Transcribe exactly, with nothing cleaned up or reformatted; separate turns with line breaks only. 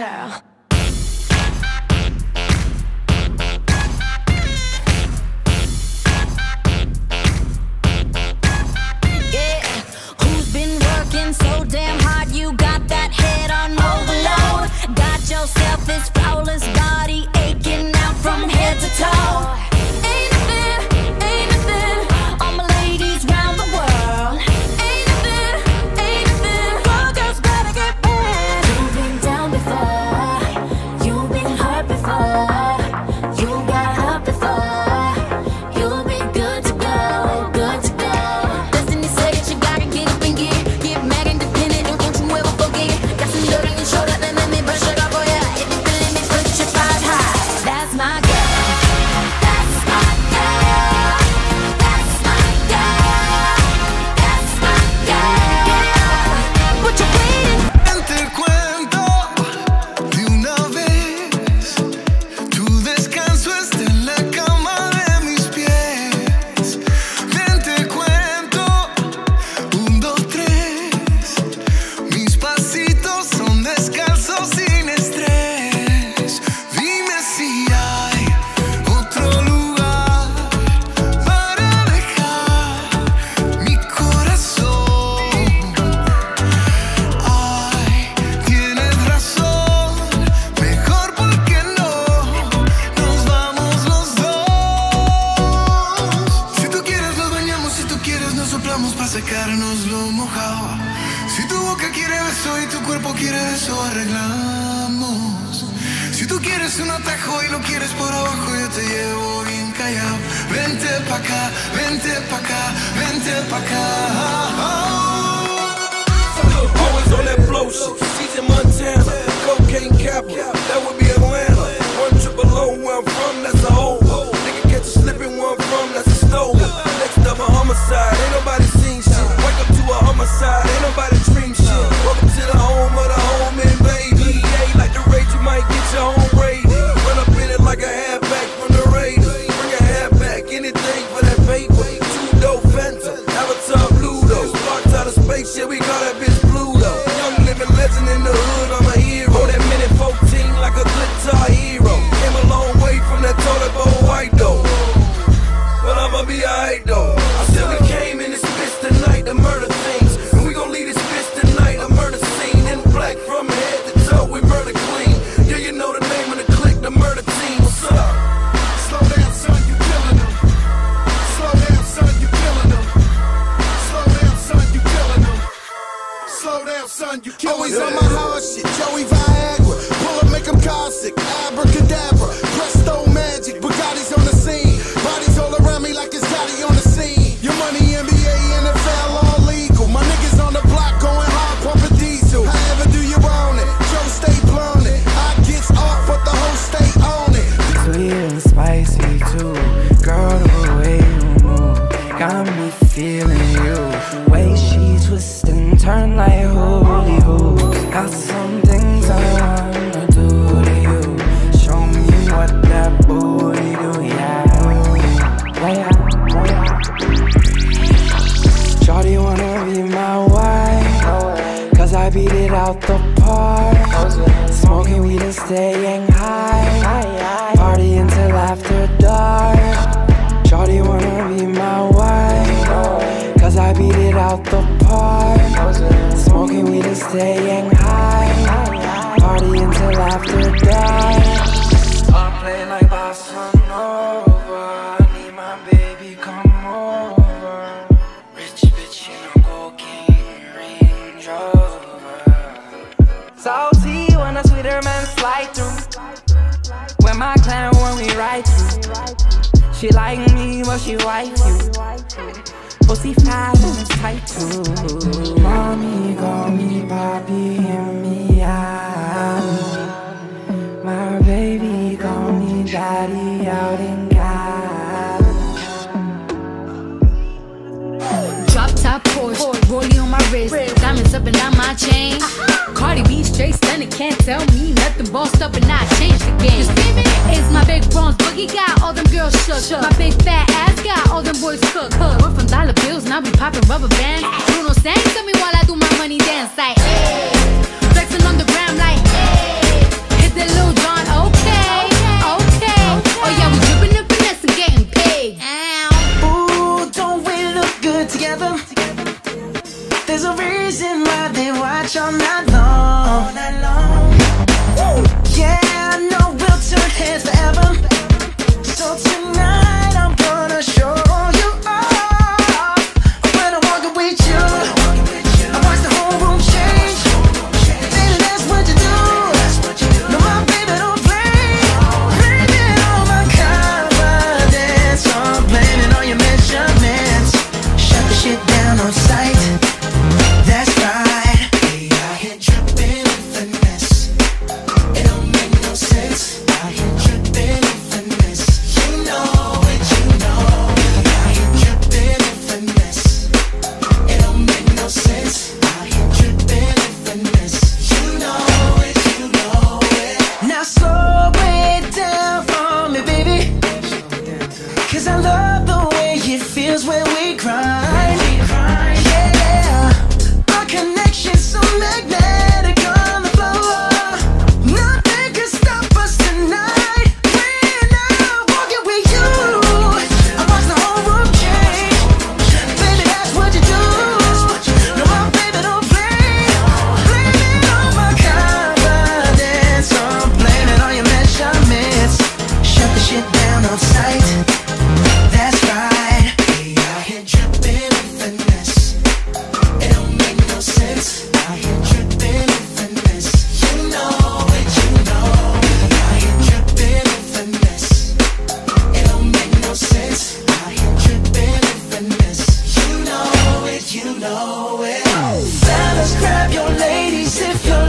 girl. So damn hard, you got that head on overload. Got yourself this flawless body aching out from head to toe. Ain't nothing, ain't nothing, all my ladies round the world. Ain't nothing, ain't nothing, all girls gotta get back. You've been down before, you've been hurt before, you got up before, you'll be good to go, good to go. Destiny said that you gotta get up and get it.
Vente pa' acá, vente pa' acá, vente pa' acá.
Always on that blow shit, she's in Montana, cocaine capital, that would be Atlanta. One triple O, where I'm from, that's a hole. Nigga catch you slipping, where I'm from, that's a stove. Next up a homicide, ain't nobody seen shit. Wake up to a homicide, ain't nobody dream shit. Welcome to the home of the home and baby. Yeah, like the rage, you might get your own raid. Run up in it like a halfback from the Raiders. Bring a halfback, anything for that paper. Two-dope Vente, Avatar Bluto. Sparked out of space, yeah, we call that bitch Pluto. Young living legend in the hood, I'm a hero. That minute fourteen like a guitar hero. Came a long way from that toilet bowl white though. But I'ma be alright though. I said we came in this bitch tonight to murder things. And we gon' leave this bitch tonight a murder scene. In black from head to toe, we murder clean. Yeah, you know the name of the clique, the murder team. What's up?
Slow down, son, you killing them. Slow down, son, you killing them. Slow down, son, you killing them. Slow down, son, you killing them.
Always on my hard shit, Joey Viagra. Pull up, make them caustic, abracadabra. Presto magic, Bugatti's on the scene. Bodies all around me like it's Gotti on the scene. Your money, N B A, N F L, all legal. My niggas on the block going hard, pumping diesel. However do you own it? Joe stay blown it. I gets off, but the whole state on it.
Sweet and spicy too. Girl, the way you move got me feeling you. Way she twist and turn like holy hoops. Got some things I wanna do to you. Show me what that booty do, yeah. Yeah, yeah. Shawty wanna be my wife, cause I beat it out the park. Smoking weed and staying high, party until after dark. Shawty wanna be my wife, cause I beat it out the park. Smoking weed and staying high, party until after dark. I'm playing like bossa nova, I need my baby come over. Rich bitch in a cocaine Range Rover. Salty when a sweeter man slide through. When my clan want me right through. She like me but she wife you. Pussy fat and it's tight too. Mommy call me papi and me out. My baby call me daddy out in Cali.
Drop top Porsche, rollie on my wrist, diamonds up and down my chain. Cardi B straight stunning, can't tell me nothing. Bossed up and I changed the game. It's my big bronze boogie, got all them girls shook. My big fat ass got all them boys cooked. We're from dollar bills, now we popping rubber bands.
There's a reason why they watch all night long. All night long. Woo! Yeah, I know we'll turn heads forever. So tonight I'm gonna show you off. When I'm walking with you, I watch the whole room change. Baby, that's what you do. No, my baby don't play. Blaming all my confidence, I'm blaming all your measurements. Shut the shit down on sight. That's right. Hey, I hit dripping with finesse. It don't make no sense. I hit dripping with finesse. You know it, you know it. I hit dripping with finesse. It don't make no sense. I hit dripping with finesse. You know it, you know it. Now slow it down for me, baby. Cause I love the way it feels when we grind. Yeah, our connection's so magnetic on the floor. Nothing can stop us tonight. When I'm walking with you, I watch the whole room change. Baby, that's what you do. No, my baby don't play. Blaming all my confidence, I'm blaming all your measurements. Shut the shit down on sight. That's right. Hey, I hit dripping with finesse. It don't make no sense. I hit dripping with finesse. You know it, you know it. I hit dripping with finesse. It don't make no sense. I hit dripping with finesse. You know it, you know it. Fellas, grab your ladies if you're